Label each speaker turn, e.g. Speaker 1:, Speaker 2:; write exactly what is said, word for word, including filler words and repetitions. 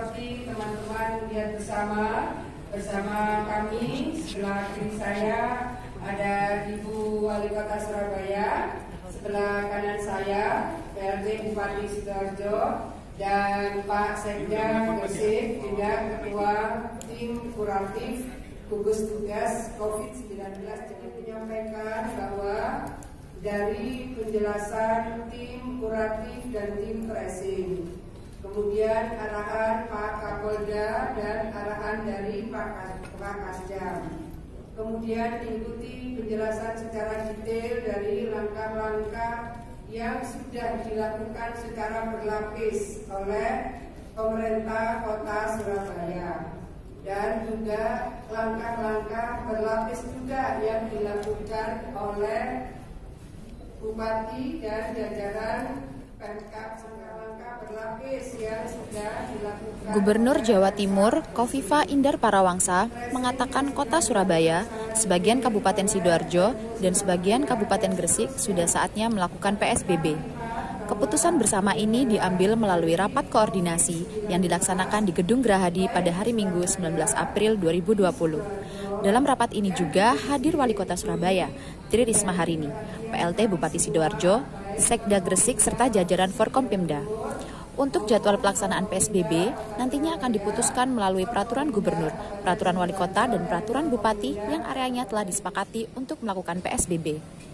Speaker 1: seperti teman-teman lihat bersama bersama kami sebelah kiri saya ada Ibu Wali Kota Surabaya, sebelah kanan saya P L T Bupati Sidoarjo dan Pak Sekda Gresik, juga Ketua Tim Kuratif Gugus Tugas COVID sembilan belas. Jadi menyampaikan bahwa dari penjelasan tim kuratif dan tim tracing, kemudian arahan Pak Kapolda dan arahan dari Pak Kasjam, kemudian diikuti penjelasan secara detail dari langkah-langkah yang sudah dilakukan secara berlapis oleh pemerintah Kota Surabaya, dan juga langkah-langkah berlapis juga yang dilakukan oleh Bupati dan jajaran Pemkab, langkah berlapis yang sudah dilakukan.
Speaker 2: Gubernur Jawa Timur Kofifa Indar Parawangsa mengatakan Kota Surabaya, sebagian Kabupaten Sidoarjo, dan sebagian Kabupaten Gresik sudah saatnya melakukan P S B B. Keputusan bersama ini diambil melalui rapat koordinasi yang dilaksanakan di Gedung Gerahadi pada hari Minggu sembilan belas April dua ribu dua puluh. Dalam rapat ini juga hadir Wali Kota Surabaya, Tri Risma Harini, P L T Bupati Sidoarjo, Sekda Gresik, serta jajaran Forkompimda. Untuk jadwal pelaksanaan P S B B nantinya akan diputuskan melalui peraturan gubernur, peraturan wali kota, dan peraturan bupati yang areanya telah disepakati untuk melakukan P S B B.